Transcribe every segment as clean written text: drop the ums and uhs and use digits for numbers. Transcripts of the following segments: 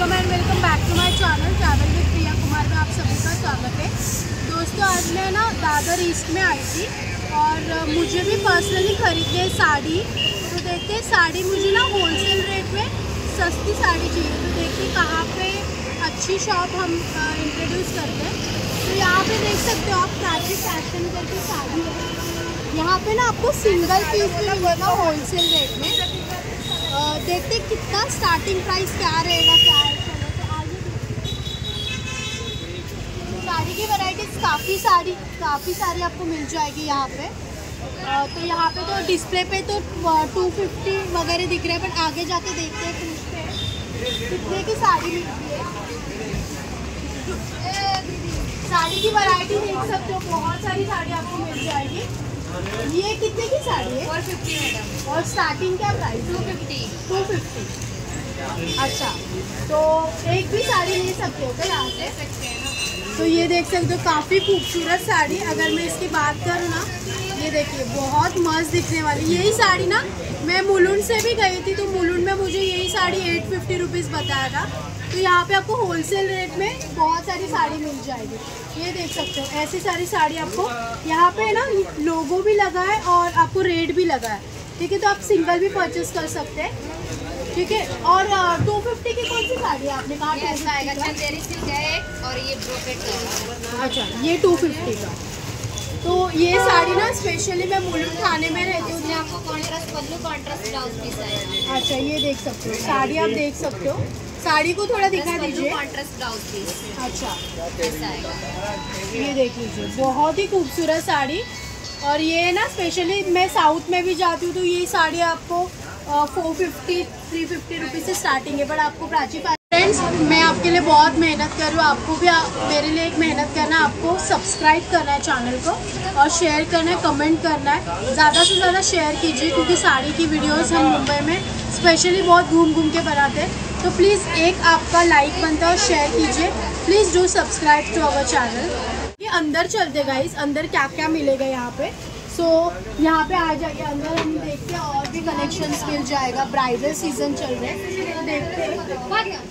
Welcome back to my channel travel with Priya Kumar में आप सभी का स्वागत है। दोस्तों आज मैं ना दादर ईस्ट में आई थी और मुझे भी पर्सनली खरीदनी है साड़ी। तो देखते हैं साड़ी मुझे ना होलसेल रेट में सस्ती साड़ी चाहिए। तो देखते हैं कहाँ पे अच्छी शॉप हम इंट्रोड्यूस करते हैं। तो यहाँ पे देख सकते हो आप प्राची फैशन करके साड़ी है। यहाँ पे ना आपको सिंगल पीस भी मिलेगा होलसेल रेट में। देखते कितना स्टार्टिंग प्राइस क्या रहेगा क्या है। चलो तो आगे साड़ी की वैरायटीज काफ़ी सारी आपको मिल जाएगी यहाँ पे। तो यहाँ पे तो डिस्प्ले पे तो 250 वगैरह दिख रहे हैं, बट आगे जाके देखते हैं पूछते हैं कितने की साड़ी मिलती है। साड़ी की वैरायटी देख सकते हो, बहुत सारी साड़ी आपको मिल जाएगी। ये कितने की साड़ी है? 450 मैडम। और स्टार्टिंग क्या प्राइस? 250। अच्छा, तो एक भी साड़ी ले सकते हो क्या यहाँ से? सकते हैं ना। तो ये देख सकते हो काफ़ी खूबसूरत साड़ी। अगर मैं इसकी बात करूँ ना, ये देखिए बहुत मस्त दिखने वाली। यही साड़ी ना मैं मुलुंड से भी गई थी, तो मुलुंड में मुझे यही साड़ी 850 रुपीज़ बताया था। तो यहाँ पे आपको होलसेल रेट में बहुत सारी साड़ी मिल जाएगी। ये देख सकते हो ऐसी सारी साड़ी आपको यहाँ पे ना लोगो भी लगा है और आपको रेट भी लगा है, ठीक है। तो आप सिंगल भी परचेस कर सकते हैं, ठीक है। और 250 की कौन सी साड़ी है आपने कहा? ऐसा आएगा चंदेरी सिल्क है और ये ब्रोकेट का। अच्छा, ये 250 का। तो ये साड़ी ना स्पेशली मैं मुलुंड थाने में रहती हूँ। आपको कॉन्ट्रास्ट पल्लू कॉन्ट्रास्ट ब्लाउज पीस आएगा। अच्छा, ये देख सकते हो साड़ी, आप देख सकते हो साड़ी को थोड़ा दिखा दीजिए। Contrast blouse piece. अच्छा, ऐसा आएगा। ये देख लीजिए बहुत ही खूबसूरत साड़ी। और ये ना स्पेशली मैं साउथ में भी जाती हूँ, तो ये साड़ी आपको 450-350 रुपीज़ से स्टार्टिंग है। बट आपको प्राची फ्रेंड्स, मैं आपके लिए बहुत मेहनत कर रही हूँ, आपको भी मेरे लिए एक मेहनत करना है। आपको सब्सक्राइब करना है चैनल को और शेयर करना है, कमेंट करना है। ज़्यादा से ज़्यादा शेयर कीजिए, क्योंकि साड़ी की वीडियोस हम मुंबई में स्पेशली बहुत घूम के बनाते हैं। तो प्लीज़ एक आपका लाइक बनता है और शेयर कीजिए। Please do subscribe to our channel. ये अंदर चलते गाइस, अंदर क्या क्या मिलेगा यहाँ पे। सो यहाँ पे आ जाइए अंदर, हम देखते हैं और भी कलेक्शंस मिल जाएगा। ब्राइडल सीजन चल रहे हैं, तो देखते हैं।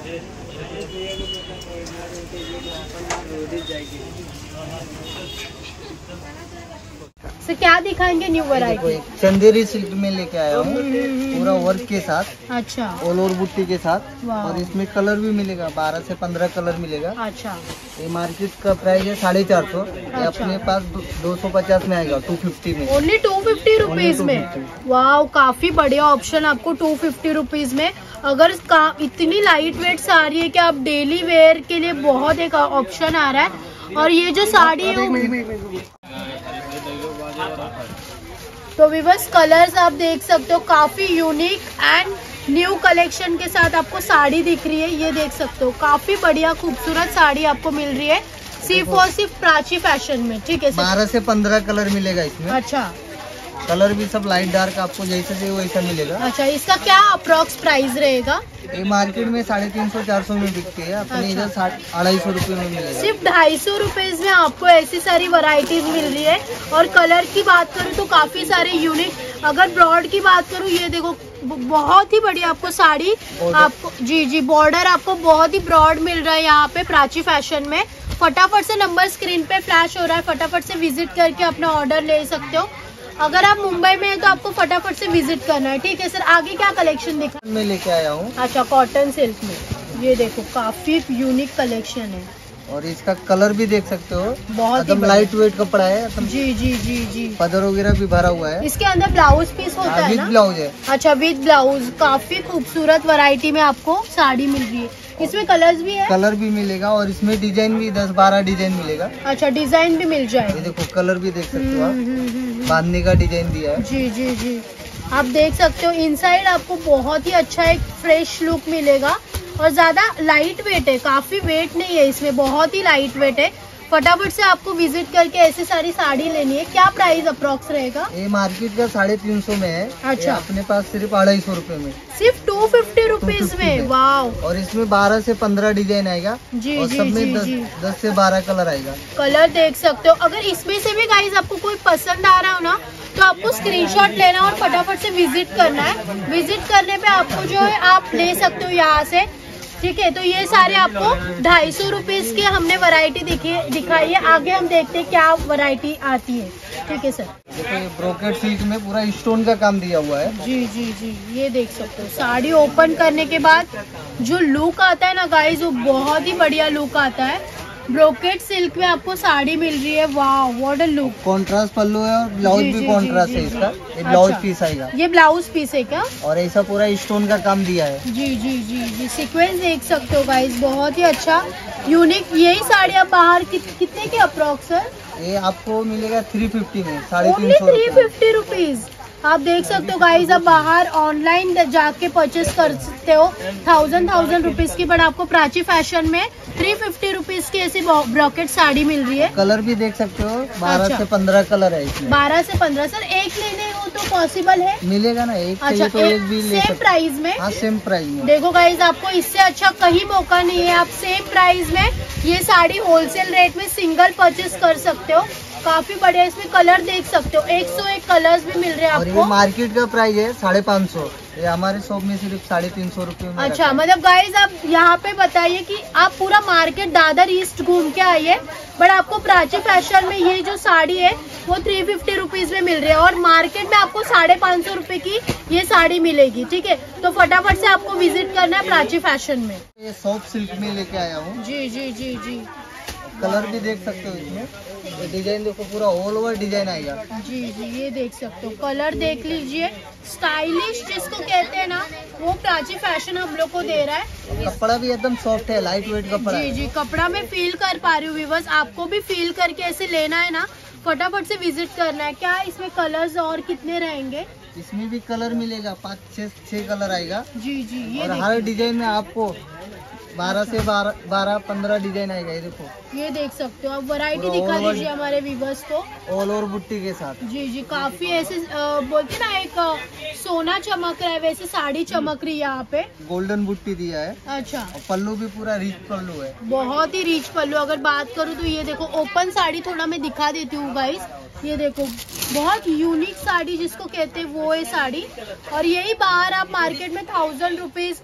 तो क्या दिखाएंगे न्यू वैरायटी? चंदेरी सिल्क में लेके आया हूँ, पूरा वर्क के साथ। अच्छा, ऑल ओवर बुट्टी के साथ। और इसमें कलर भी मिलेगा, 12 से 15 कलर मिलेगा। अच्छा, ये मार्केट का प्राइस है 450। ये अपने पास 250 में आएगा, 250 में। ओनली 250 रुपीज में। वाह, काफी बढ़िया ऑप्शन आपको 250 रुपीज में। अगर इतनी लाइट वेट साड़ी है कि आप डेली वेयर के लिए बहुत एक ऑप्शन आ रहा है। और ये जो साड़ी है तो विवर्स कलर्स आप देख सकते हो, काफी यूनिक एंड न्यू कलेक्शन के साथ आपको साड़ी दिख रही है। ये देख सकते हो काफी बढ़िया खूबसूरत साड़ी आपको मिल रही है सिर्फ और सिर्फ प्राची फैशन में, ठीक है। 12 से 15 कलर मिलेगा इसमें। अच्छा, कलर भी सब लाइट डार्क आपको जैसे चाहिए वैसा मिलेगा। अच्छा, इसका क्या अप्रोक्स प्राइस रहेगा? ये मार्केट में 350-400 में बिकती है, अपने इधर 250 रुपये में मिलेगा। सिर्फ 250 रुपीज में आपको ऐसी सारी वैरायटीज मिल रही है। और कलर की बात करूँ तो काफी सारे यूनिक। अगर ब्रॉड की बात करूँ, ये देखो बहुत ही बढ़िया आपको साड़ी, आपको जी बॉर्डर आपको बहुत ही ब्रॉड मिल रहा है यहाँ पे प्राची फैशन में। फटाफट से नंबर स्क्रीन पे फ्लैश हो रहा है, फटाफट से विजिट करके अपना ऑर्डर ले सकते हो। अगर आप मुंबई में हैं तो आपको फटाफट से विजिट करना है, ठीक है सर। आगे क्या कलेक्शन दिखा? मैं लेके आया हूँ। अच्छा, कॉटन सिल्क में ये देखो काफी यूनिक कलेक्शन है। और इसका कलर भी देख सकते हो, बहुत एकदम लाइट वेट कपड़ा है। जी। पदर वगैरह भी भरा हुआ है। इसके अंदर ब्लाउज पीस होता है ना? विद ब्लाउज है। अच्छा, विद ब्लाउज। काफी खूबसूरत वैरायटी में आपको साड़ी मिल रही है। इसमें कलर्स भी है? कलर भी मिलेगा और इसमें डिजाइन भी 10-12 डिजाइन मिलेगा। अच्छा, डिजाइन भी मिल जाएगा। ये देखो कलर भी देख सकते हो आप, बांधने का डिजाइन दिया है। जी आप देख सकते हो। इनसाइड आपको बहुत ही अच्छा एक फ्रेश लुक मिलेगा और ज्यादा लाइट वेट है, काफी वेट नहीं है इसमें, बहुत ही लाइट वेट है। फटाफट से आपको विजिट करके ऐसी सारी साड़ी लेनी है। क्या प्राइस अप्रोक्स रहेगा? ये मार्केट का 350 में है। अच्छा, अपने पास सिर्फ 250 रुपए में, सिर्फ 250 रुपीज में। वाह, और इसमें 12 से 15 डिजाइन आएगा। जी और सब में 10 से 12 कलर आएगा। कलर देख सकते हो। अगर इसमें से भी गाइस आपको कोई पसंद आ रहा हो ना, तो आपको स्क्रीनशॉट लेना और फटाफट से विजिट करना है। विजिट करने पे आपको जो है आप ले सकते हो यहाँ से। ठीक है, तो ये सारे आपको 250 रुपीज के हमने वैरायटी दिखाई है। आगे हम देखते हैं क्या वैरायटी आती है। ठीक है सर, देखो ये ब्रोकेट सिल्क में पूरा स्टोन का काम दिया हुआ है। जी जी जी, ये देख सकते हो। साड़ी ओपन करने के बाद जो लुक आता है ना गाइस, वो बहुत ही बढ़िया लुक आता है। ब्रोकेट सिल्क में आपको साड़ी मिल रही है। वाह, व्हाट अ लुक। कॉन्ट्रास्ट पल्लू है और ब्लाउज जी, भी जी, कॉन्ट्रास्ट जी, है जी, इसका। जी। ये ब्लाउज अच्छा, पीस आएगा। ये ब्लाउज पीस है क्या? और ऐसा पूरा स्टोन का काम दिया है। जी जी जी जी, सीक्वेंस देख सकते हो गाइस, बहुत ही अच्छा यूनिक। यही साड़ी आप बाहर कितने की अप्रोक्स सर? ये आपको मिलेगा 350 में, ओनली 350 350 रुपीज। आप देख सकते हो गाइस, आप बाहर ऑनलाइन जाके परचेस कर सकते हो 1000 रुपीज की, बट आपको प्राची फैशन में 350 रुपीज की ऐसी ब्रॉकेट साड़ी मिल रही है। कलर भी देख सकते हो, 12 अच्छा। से 15 कलर है इसमें। 12 से 15 सर, एक लेने हो तो पॉसिबल है? मिलेगा ना, एक अच्छा, चाहिए तो एक भी ले सेम सकते प्राइस में? हाँ, सेम प्राइस में। देखो गाइज, आपको इससे अच्छा कहीं मौका नहीं है। आप सेम प्राइस में ये साड़ी होलसेल रेट में सिंगल परचेस कर सकते हो। काफी बढ़िया, इसमें कलर देख सकते हो, 101 कलर्स भी मिल रहे हैं और ये आपको। मार्केट का प्राइस है 550, ये हमारे शॉप में सिर्फ 350 रुपये में अच्छा, रखा है। मतलब गाइज आप यहाँ पे बताइए कि आप पूरा मार्केट दादर ईस्ट घूम के आइए, बट आपको प्राची फैशन में ये जो साड़ी है वो 350 रुपीज में मिल रही है, और मार्केट में आपको 550 रुपए की ये साड़ी मिलेगी। ठीक है, तो फटाफट से आपको विजिट करना है प्राची फैशन में। ये सॉफ्ट सिल्क में लेके आया हूँ। जी जी जी जी कलर भी देख सकते हो इसमें। ये डिजाइन देखो, पूरा ऑल ओवर डिजाइन आएगा। जी जी, ये देख सकते हो, कलर देख लीजिए। स्टाइलिश जिसको कहते हैं ना, वो प्राची फैशन हम लोग को दे रहा है। कपड़ा भी एकदम सॉफ्ट है, लाइट वेट कपड़ा जी है। जी, कपड़ा में फील कर पा रही हूँ व्यूअर्स, आपको भी फील करके ऐसे लेना है ना, फटाफट से विजिट करना है। क्या इसमें कलर्स और कितने रहेंगे? इसमें भी कलर मिलेगा, 5-6 कलर आएगा। जी जी, ये और हर डिजाइन में आपको 12 से 12-15 डिजाइन आएगा। ये देखो, ये देख सकते हो आप, वैरायटी पूरा दिखा all over- दीजिए हमारे व्यूअर्स को। ऑल ओवर बुट्टी के साथ। जी जी, काफी ऐसे बोलते ना, एक सोना चमक रहा है वैसे साड़ी चमक रही है यहाँ पे। गोल्डन बुट्टी दिया है। अच्छा, और पल्लू भी पूरा रिच पल्लू है। बहुत ही रिच पल्लू। अगर बात करूँ तो ये देखो, ओपन साड़ी थोड़ा मैं दिखा देती हूँ गाइस। ये देखो, बहुत यूनिक साड़ी जिसको कहते हैं वो है साड़ी। और यही बाहर आप मार्केट में 1000 रुपीज,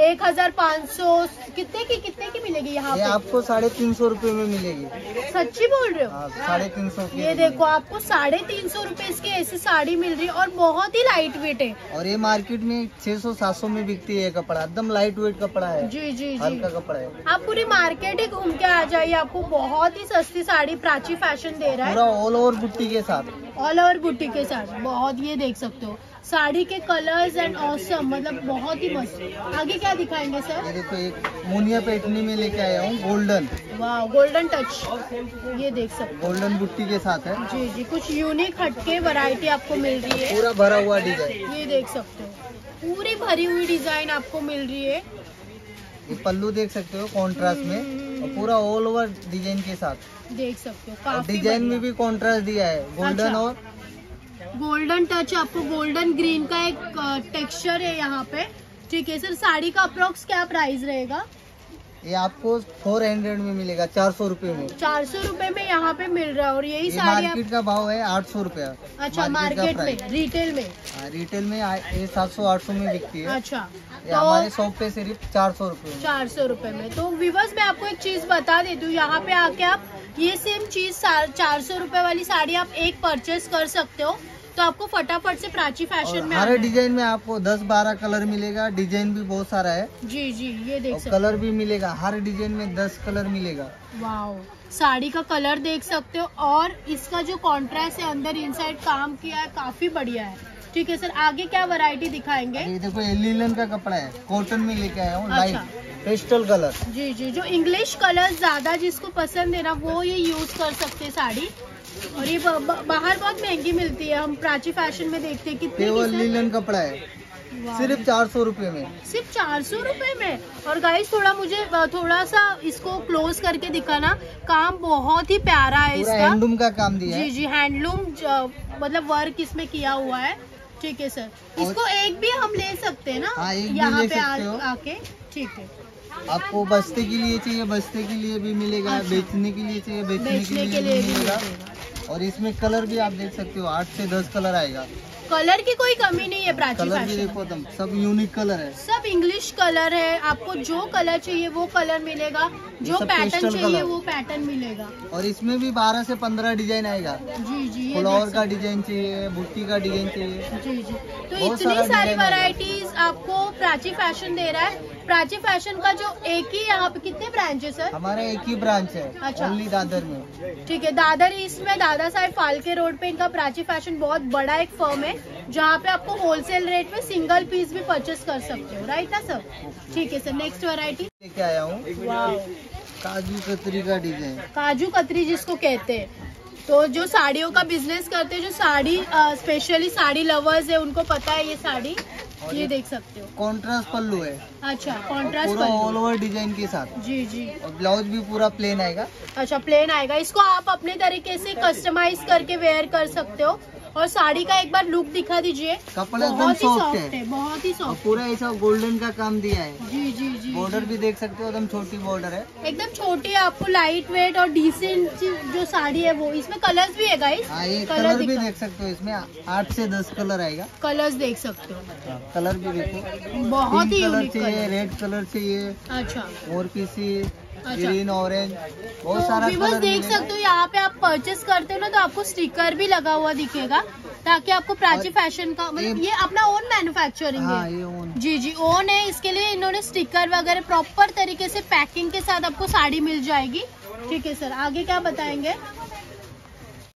1500 कितने की मिलेगी यहाँ ये पे? आपको 350 रुपये में मिलेगी। सच्ची बोल रहे हो? हाँ, 350 की। ये देखो, आपको 350 रुपीज की ऐसी साड़ी मिल रही है, और बहुत ही लाइट वेट है। और ये मार्केट में 600-700 में बिकती है। कपड़ा एकदम लाइट वेट कपड़ा है, जी जी जी, हल्का कपड़ा है। आप पूरी मार्केट ही घूम के आ जाइए, आपको बहुत ही सस्ती साड़ी प्राची फैशन दे रहा पूरा है। ऑल ओवर बुट्टी के साथ। ऑल ओवर बुट्टी के साथ, बहुत, ये देख सकते हो साड़ी के कलर्स एंड ऑसम, मतलब बहुत ही मस्त। आगे क्या दिखाएंगे सर? ये देखो, एक मुनिया पैठनी में लेके आया हूँ, गोल्डन। वाह, गोल्डन टच, ये देख सकते गोल्डन बुट्टी के साथ है। हो। जी जी, कुछ यूनिक हटके वैरायटी आपको मिल रही है। पूरा भरा हुआ डिजाइन। ये देख सकते हो, पूरी भरी हुई डिजाइन आपको मिल रही है। ये पल्लू देख सकते हो कॉन्ट्रास्ट में, और पूरा ऑल ओवर डिजाइन के साथ। देख सकते हो, और काफी डिजाइन में बढ़िया। भी कॉन्ट्रास्ट दिया है, गोल्डन। अच्छा। और गोल्डन टच, आपको गोल्डन ग्रीन का एक टेक्सचर है यहाँ पे। ठीक है सर, साड़ी का अप्रोक्स क्या प्राइस रहेगा? ये आपको 400 में मिलेगा, 400 रुपये में। 400 रुपए में यहाँ पे मिल रहा है, और यही ये साड़ी आप, मार्केट का भाव है 800 रुपया। अच्छा मार्केट में, रिटेल में? रिटेल में ये 700-800 में बिकती है। अच्छा, ये हमारे तो शॉप पे सिर्फ 400 रुपये में। 400 रुपए में। तो व्यूअर्स, मैं आपको एक चीज बता देती हूँ, यहाँ पे आके आप ये सेम चीज 400 रुपए वाली साड़ी आप एक परचेस कर सकते हो। तो आपको फटाफट से प्राची फैशन में हर आना है। डिजाइन में आपको 10-12 कलर मिलेगा। डिजाइन भी बहुत सारा है, जी जी, ये देख और सकते हो। कलर भी मिलेगा। हर डिजाइन में 10 कलर मिलेगा। वाओ, साड़ी का कलर देख सकते हो, और इसका जो कॉन्ट्रास्ट है, अंदर इनसाइड काम किया है, काफी बढ़िया है। ठीक है सर, आगे क्या वैरायटी दिखाएंगे? ये देखो, ये लीलन का कपड़ा है, कॉटन में लेके आया हूँ। अच्छा। Light pastel colour. जी जी, जो इंग्लिश कलर ज्यादा जिसको पसंद है ना, वो ये यूज कर सकते हैं साड़ी। और ये बाहर बहुत महंगी मिलती है, हम प्राची फैशन में देखते हैं कितने केवल की सर? लीलन कपड़ा है, वाह। सिर्फ 400 रुपये में। सिर्फ 400 रुपए में। और गाइस, थोड़ा सा इसको क्लोज करके दिखाना, काम बहुत ही प्यारा है पूरा इसका। हैंडलूम का काम दिया जी है। जी, हैंडलूम, मतलब वर्क इसमें किया हुआ है। ठीक है सर, इसको एक भी हम ले सकते हैं ना? हाँ, एक भी यहाँ ले पे सकते हो। आके। ठीक है, आपको बस्ते के लिए चाहिए, बस्ते के लिए भी मिलेगा। अच्छा। बेचने के लिए चाहिए, बेचने बेचने के के लिए लिए भी भी मिलेगा। मिलेगा। और इसमें कलर भी आप देख सकते हो, 8 से 10 कलर आएगा। कलर की कोई कमी नहीं है प्राची कलर भी फैशन देखो तुम, सब यूनिक कलर है। सब इंग्लिश कलर है, आपको जो कलर चाहिए वो कलर मिलेगा, जो सब पैटर्न pastel चाहिए कलर। वो पैटर्न मिलेगा। और इसमें भी 12 से 15 डिजाइन आएगा। जी जी ये फ्लावर देख का डिजाइन चाहिए, बुट्टी का डिजाइन चाहिए। जी जी तो बहुत इतनी सारा सारी डिजाइन आ गया। वैरायटीज आपको प्राची फैशन दे रहा है। प्राची फैशन का जो एक ही यहाँ पे कितने ब्रांच है सर? हमारा एक ही ब्रांच है, अच्छा। ओनली दादर में। ठीक है, दादर ईस्ट में दादा साहेब फाल्के रोड पे इनका प्राची फैशन बहुत बड़ा एक फर्म है, जहाँ पे आपको होलसेल रेट में सिंगल पीस भी परचेस कर सकते हो, राइट ना सर? ठीक है सर, नेक्स्ट वैरायटी लेके आया हूँ काजू कतरी का डिजाइन। काजू कतरी जिसको कहते हैं, तो जो साड़ियों का बिजनेस करते हैं, जो साड़ी स्पेशली साड़ी लवर्स है उनको पता है ये साड़ी। ये देख सकते हो कॉन्ट्रास्ट पल्लू है, अच्छा, और कॉन्ट्रास्ट पूरा ऑल ओवर डिजाइन के साथ। जी जी और ब्लाउज भी पूरा प्लेन आएगा। अच्छा, प्लेन आएगा। इसको आप अपने तरीके से कस्टमाइज करके वेयर कर सकते हो। और साड़ी का एक बार लुक दिखा दीजिए, कपड़ा एकदम बहुत ही सॉफ्ट सॉफ्ट है, है, बहुत ही और सॉफ्ट। पूरा ऐसा गोल्डन का काम दिया है। जी जी जी बॉर्डर भी देख सकते हो, एकदम छोटी बॉर्डर है। एकदम छोटी है, आपको लाइट वेट और डिसेंट जो साड़ी है वो। इसमें कलर्स भी है गाइस, हाँ, ये कलर भी देख सकते हो, इसमें 8 से 10 कलर आएगा। कलर्स देख सकते हो, कलर भी देखो, बहुत पिंक ही कलर यूनिक चाहिए, कलर। रेड कलर चाहिए, अच्छा, और किसी अच्छा। ग्रीन, ऑरेंज, बहुत तो सारा व्यूअर्स कलर देख मिलेगा। सकते हो, यहाँ पे आप परचेस करते हो ना तो आपको स्टिकर भी लगा हुआ दिखेगा, ताकि आपको प्राची और फैशन का मतलब ये अपना ओन मैन्युफैक्चरिंग हाँ, है। ये ओन। जी जी ओन है, इसके लिए इन्होंने स्टिकर वगैरह प्रॉपर तरीके से पैकिंग के साथ आपको साड़ी मिल जाएगी। ठीक है सर, आगे क्या बताएंगे?